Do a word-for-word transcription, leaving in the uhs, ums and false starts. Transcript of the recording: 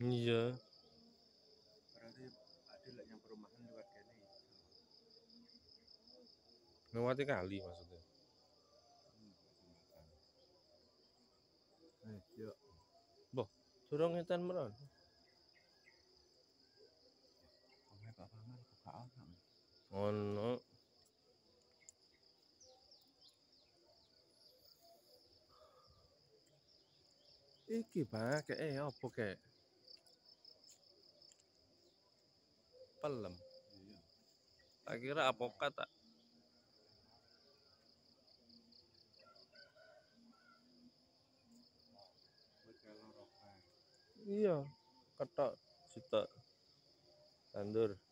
Iya. Berarti ada lah yang perumahan lewat kene iso. Ngelewati kali maksudnya. Hmm, jembatan. Eh, yuk. Boh, durung etan meron. Omahe Pak Paman kok gak ono. Ono. Iki Pak, eh opo kek? Pelem. Iya. Tak kira apokat tak. Wis keloro kae. Iya, ketok sitok tandur.